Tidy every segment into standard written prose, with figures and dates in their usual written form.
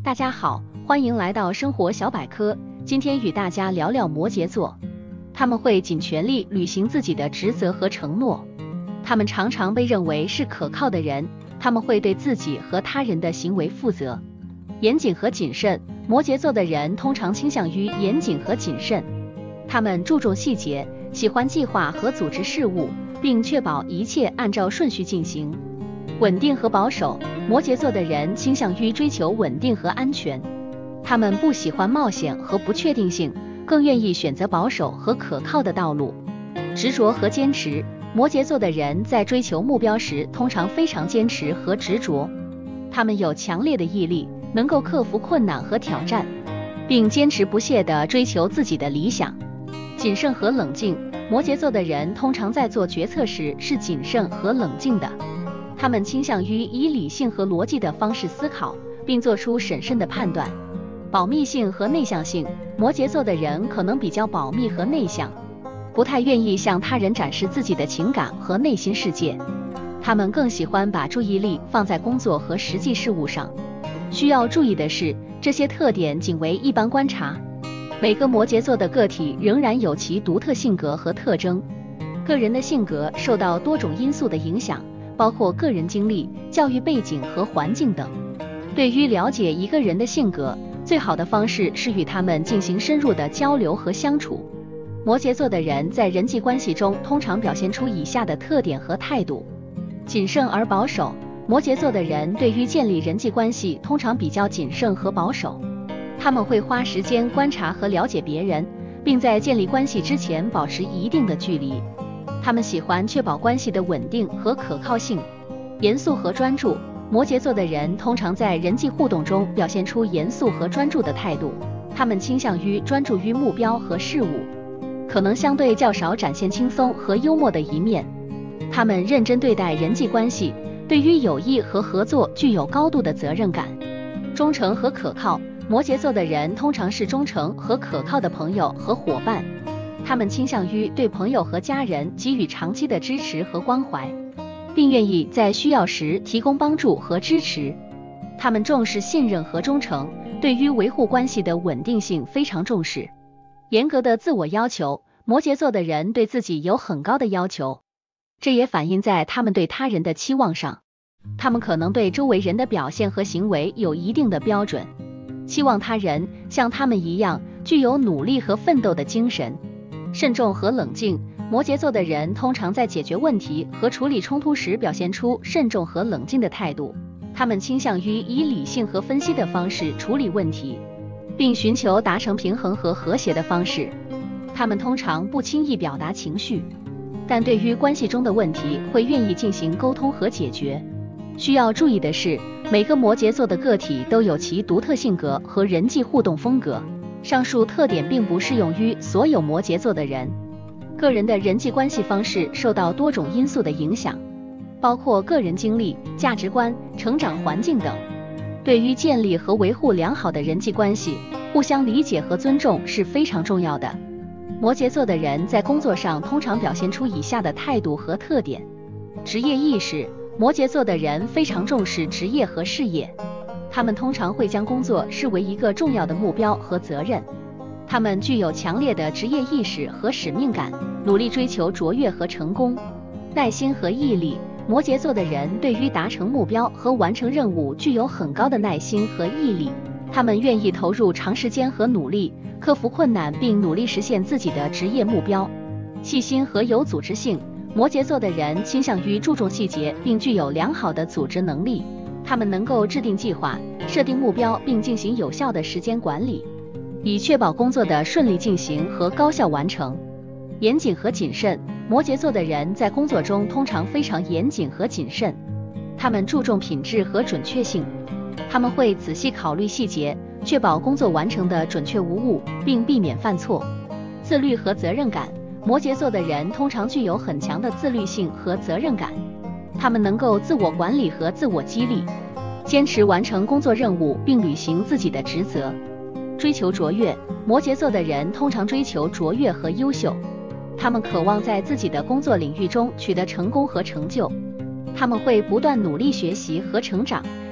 大家好，欢迎来到生活小百科。今天与大家聊聊摩羯座，他们会尽全力履行自己的职责和承诺，他们常常被认为是可靠的人，他们会对自己和他人的行为负责。严谨和谨慎，摩羯座的人通常倾向于严谨和谨慎，他们注重细节，喜欢计划和组织事务，并确保一切按照顺序进行。稳定和保守，摩羯座的人倾向于追求稳定和安全，他们不喜欢冒险和不确定性，更愿意选择保守和可靠的道路。执着和坚持，摩羯座的人在追求目标时通常非常坚持和执着，他们有强烈的毅力，能够克服困难和挑战，并坚持不懈地追求自己的理想。谨慎和冷静，摩羯座的人通常在做决策时是谨慎和冷静的，他们倾向于以理性和逻辑的方式思考，并做出审慎的判断。保密性和内向性，摩羯座的人可能比较保密和内向，不太愿意向他人展示自己的情感和内心世界，他们更喜欢把注意力放在工作和实际事务上。需要注意的是，这些特点仅为一般观察，每个摩羯座的个体仍然有其独特性格和特征。个人的性格受到多种因素的影响，包括个人经历、教育背景和环境等。对于了解一个人的性格，最好的方式是与他们进行深入的交流和相处。摩羯座的人在人际关系中通常表现出以下的特点和态度：谨慎而保守，摩羯座的人对于建立人际关系通常比较谨慎和保守，他们会花时间观察和了解别人，并在建立关系之前保持一定的距离。他们喜欢确保关系的稳定和可靠性。严肃和专注，摩羯座的人通常在人际互动中表现出严肃和专注的态度，他们倾向于专注于目标和事物，可能相对较少展现轻松和幽默的一面。他们认真对待人际关系，对于友谊和合作具有高度的责任感。忠诚和可靠，摩羯座的人通常是忠诚和可靠的朋友和伙伴，他们倾向于对朋友和家人给予长期的支持和关怀，并愿意在需要时提供帮助和支持。他们重视信任和忠诚，对于维护关系的稳定性非常重视。严格的自我要求，摩羯座的人对自己有很高的要求，这也反映在他们对他人的期望上。他们可能对周围人的表现和行为有一定的标准，期望他人像他们一样具有努力和奋斗的精神。慎重和冷静，摩羯座的人通常在解决问题和处理冲突时表现出慎重和冷静的态度，他们倾向于以理性和分析的方式处理问题，并寻求达成平衡和和谐的方式。他们通常不轻易表达情绪，但对于关系中的问题会愿意进行沟通和解决。需要注意的是，每个摩羯座的个体都有其独特性格和人际互动风格，上述特点并不适用于所有摩羯座的人。个人的人际关系方式受到多种因素的影响，包括个人经历、价值观、成长环境等。对于建立和维护良好的人际关系，互相理解和尊重是非常重要的。摩羯座的人在工作上通常表现出以下的态度和特点：职业意识，摩羯座的人非常重视职业和事业，他们通常会将工作视为一个重要的目标和责任。他们具有强烈的职业意识和使命感，努力追求卓越和成功。耐心和毅力，摩羯座的人对于达成目标和完成任务具有很高的耐心和毅力，他们愿意投入长时间和努力，克服困难并努力实现自己的职业目标。细心和有组织性，摩羯座的人倾向于注重细节并具有良好的组织能力，他们能够制定计划、设定目标并进行有效的时间管理，以确保工作的顺利进行和高效完成。严谨和谨慎，摩羯座的人在工作中通常非常严谨和谨慎，他们注重品质和准确性，他们会仔细考虑细节，确保工作完成的准确无误，并避免犯错。自律和责任感，摩羯座的人通常具有很强的自律性和责任感，他们能够自我管理和自我激励，坚持完成工作任务并履行自己的职责。追求卓越，摩羯座的人通常追求卓越和优秀，他们渴望在自己的工作领域中取得成功和成就，他们会不断努力学习和成长，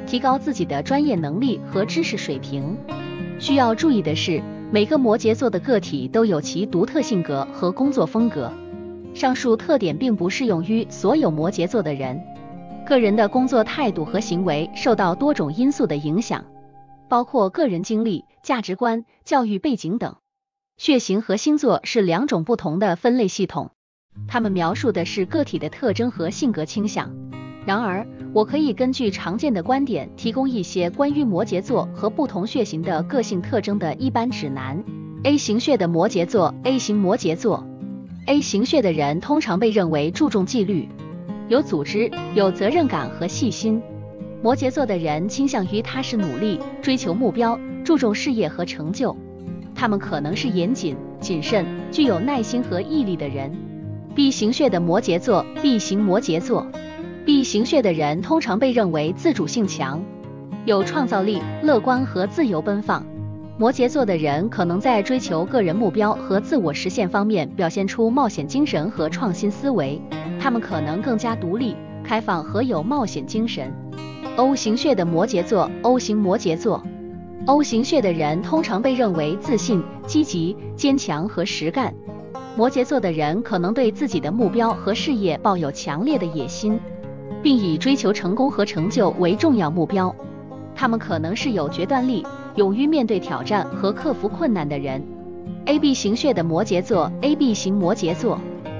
提高自己的专业能力和知识水平。需要注意的是，每个摩羯座的个体都有其独特性格和工作风格，上述特点并不适用于所有摩羯座的人。个人的工作态度和行为受到多种因素的影响，包括个人经历、价值观、教育背景等。血型和星座是两种不同的分类系统，它们描述的是个体的特征和性格倾向。然而，我可以根据常见的观点提供一些关于摩羯座和不同血型的个性特征的一般指南。A 型血的摩羯座 A 型摩羯座 A 型血的人通常被认为注重纪律、有组织、有责任感和细心。摩羯座的人倾向于踏实努力，追求目标，注重事业和成就。他们可能是严谨、谨慎、具有耐心和毅力的人。B 型血的摩羯座 B 型摩羯座 B 型血的人通常被认为自主性强，有创造力、乐观和自由奔放。摩羯座的人可能在追求个人目标和自我实现方面表现出冒险精神和创新思维，他们可能更加独立、开放和有冒险精神。O 型血的摩羯座 O 型摩羯座 O 型血的人通常被认为自信、积极、坚强和实干。摩羯座的人可能对自己的目标和事业抱有强烈的野心，并以追求成功和成就为重要目标。他们可能是有决断力、勇于面对挑战和克服困难的人。AB 型血的摩羯座 AB 型摩羯座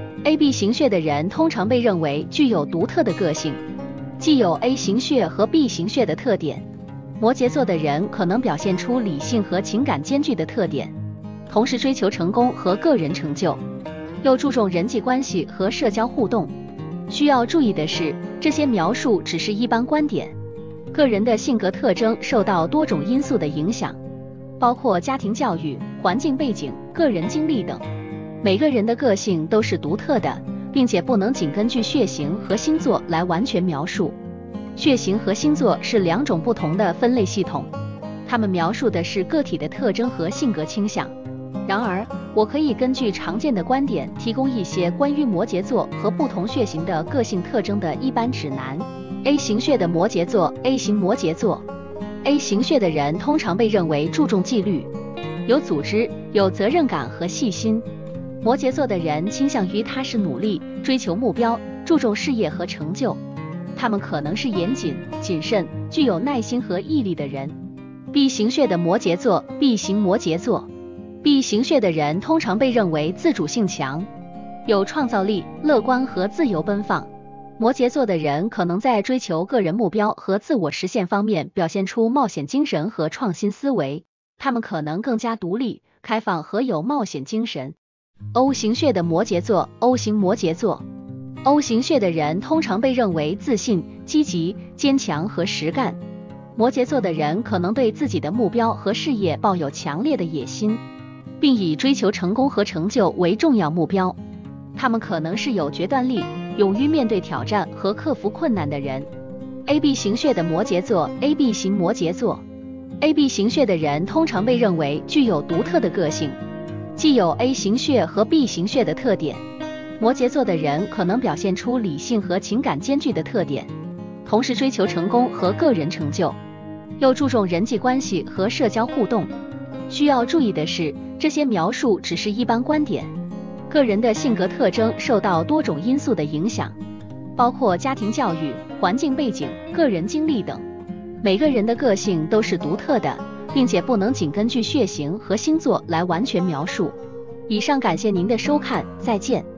AB 型血的人通常被认为具有独特的个性，既有 A 型血和 B 型血的特点。摩羯座的人可能表现出理性和情感兼具的特点，同时追求成功和个人成就，又注重人际关系和社交互动。需要注意的是，这些描述只是一般观点，个人的性格特征受到多种因素的影响，包括家庭教育、环境背景、个人经历等。每个人的个性都是独特的，并且不能仅根据血型和星座来完全描述。血型和星座是两种不同的分类系统，它们描述的是个体的特征和性格倾向。然而，我可以根据常见的观点提供一些关于摩羯座和不同血型的个性特征的一般指南。A 型血的摩羯座 A 型摩羯座 A 型血的人通常被认为注重纪律、有组织、有责任感和细心。摩羯座的人倾向于踏实努力，追求目标，注重事业和成就。他们可能是严谨、谨慎、具有耐心和毅力的人。B 型血的摩羯座 B 型摩羯座 B 型血的人通常被认为自主性强，有创造力、乐观和自由奔放。摩羯座的人可能在追求个人目标和自我实现方面表现出冒险精神和创新思维，他们可能更加独立、开放和有冒险精神。O 型血的摩羯座 O 型摩羯座 O 型血的人通常被认为自信、积极、坚强和实干。摩羯座的人可能对自己的目标和事业抱有强烈的野心，并以追求成功和成就为重要目标。他们可能是有决断力、勇于面对挑战和克服困难的人。AB 型血的摩羯座 AB 型摩羯座 AB 型血的人通常被认为具有独特的个性，既有 A 型血和 B 型血的特点。摩羯座的人可能表现出理性和情感兼具的特点，同时追求成功和个人成就，又注重人际关系和社交互动。需要注意的是，这些描述只是一般观点，个人的性格特征受到多种因素的影响，包括家庭教育、环境背景、个人经历等。每个人的个性都是独特的，并且不能仅根据血型和星座来完全描述。以上感谢您的收看，再见。